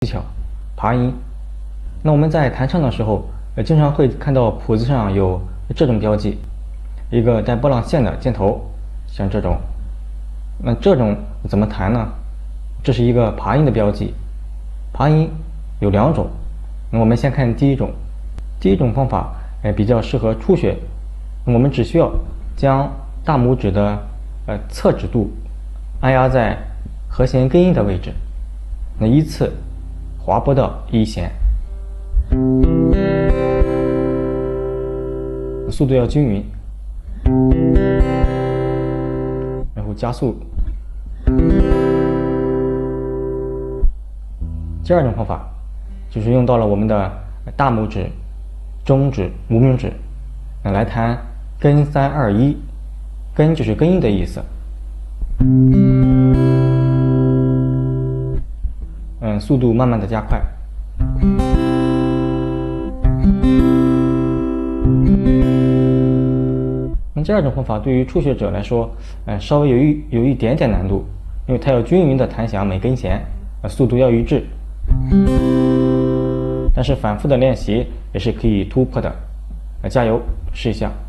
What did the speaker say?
技巧，爬音。那我们在弹唱的时候，经常会看到谱子上有这种标记，一个带波浪线的箭头，像这种。那这种怎么弹呢？这是一个爬音的标记。爬音有2种，那我们先看第一种。第一种方法比较适合初学，我们只需要将大拇指的侧指肚按压在和弦根音的位置，那依次滑拨到1弦，速度要均匀，然后加速。第二种方法就是用到了我们的大拇指、中指、无名指，来弹根3、2、1，根就是根音的意思。速度慢慢的加快。那第二种方法对于初学者来说，稍微有一点点难度，因为它要均匀的弹响每根弦，速度要一致。但是反复的练习也是可以突破的，加油，试一下。